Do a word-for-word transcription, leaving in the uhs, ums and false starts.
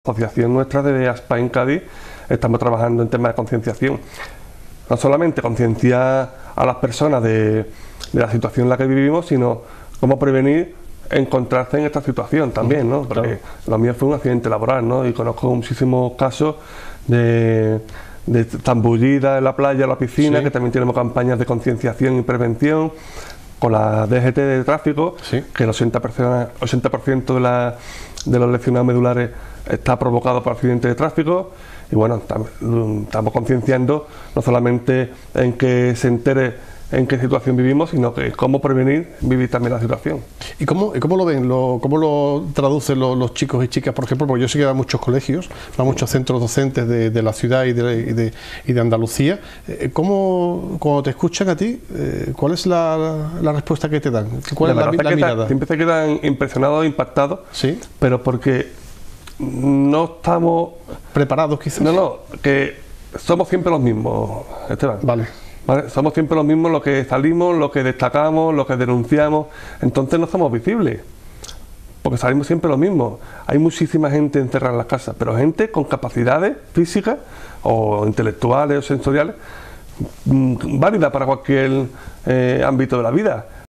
La asociación nuestra de ASPA en Cádiz estamos trabajando en temas de concienciación. No solamente concienciar a las personas de, de la situación en la que vivimos, sino cómo prevenir encontrarse en esta situación también, ¿no? Porque claro, lo mío fue un accidente laboral, ¿no? Y conozco muchísimos casos de, de zambullida en la playa, en la piscina, sí, que también tenemos campañas de concienciación y prevención con la D G T de tráfico, sí, que el ochenta por ciento, ochenta por ciento de, la, de los lesionados medulares está provocado por accidentes de tráfico. Y bueno, estamos concienciando no solamente en que se entere en qué situación vivimos, sino que cómo prevenir vivir también la situación. ¿Y cómo, cómo lo ven? Lo, ¿Cómo lo traducen los, los chicos y chicas, por ejemplo? Porque yo sé que va a muchos colegios, va a muchos centros docentes de, de la ciudad y de, y de, y de Andalucía. ¿Cómo, cuando te escuchan a ti, cuál es la, la respuesta que te dan? ¿Cuál es la, la, la mirada? Siempre se quedan impresionados, impactados, ¿sí? Pero porque no estamos preparados, quizás. No, no, que somos siempre los mismos, Esteban. Vale. ¿Vale? Somos siempre los mismos los que salimos, los que destacamos, los que denunciamos. Entonces no somos visibles, porque salimos siempre los mismos. Hay muchísima gente encerrada en las casas, pero gente con capacidades físicas o intelectuales o sensoriales válidas para cualquier eh, ámbito de la vida.